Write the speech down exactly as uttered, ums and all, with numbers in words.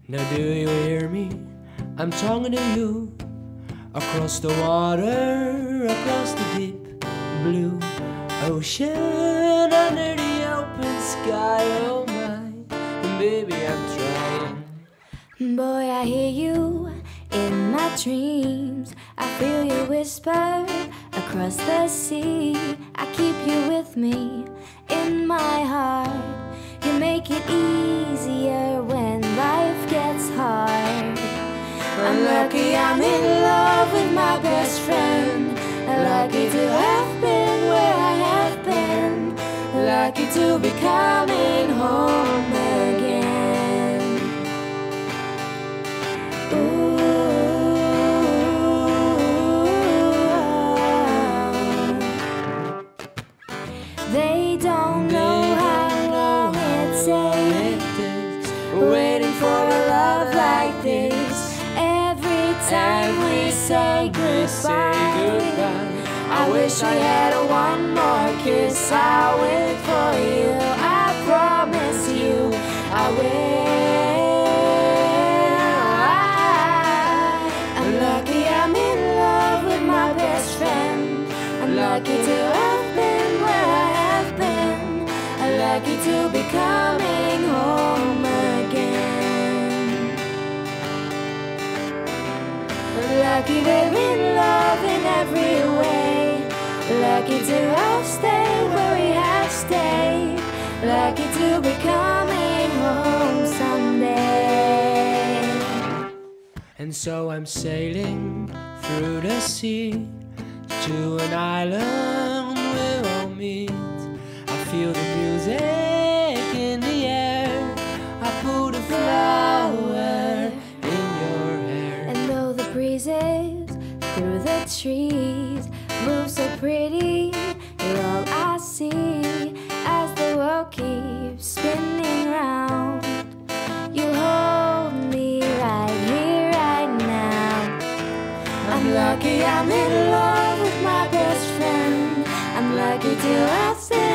Now do you hear me? I'm talking to you. Across the water, across the deep blue ocean, under the open sky, oh my, baby, I'm trying. Boy, I hear you in my dreams. I feel you whisper across the sea. I keep you with me in my heart. You make it easier when life gets hard. I'm lucky I'm in love with my best friend. Lucky to have been where I have been. Lucky to be coming home again. Ooh. They don't know how long it takes waiting for a love like this. Every time we say goodbye, I wish I had a one more kiss. I'll wait for you, I promise you I will. I, I'm lucky I'm in love with my best friend. I'm lucky to have been where I have been. I'm lucky to be coming home again. Lucky we're in love in every way. Lucky to have stayed where we have stayed. Lucky to be coming home someday. And so I'm sailing through the sea to an island where we'll meet. I feel the music in the air. I put a flower in your hair. And though the breezes through the trees move so pretty, you're all I see as the world keeps spinning round. You hold me right here, right now. I'm lucky I'm in love with my best friend. I'm lucky to have stayed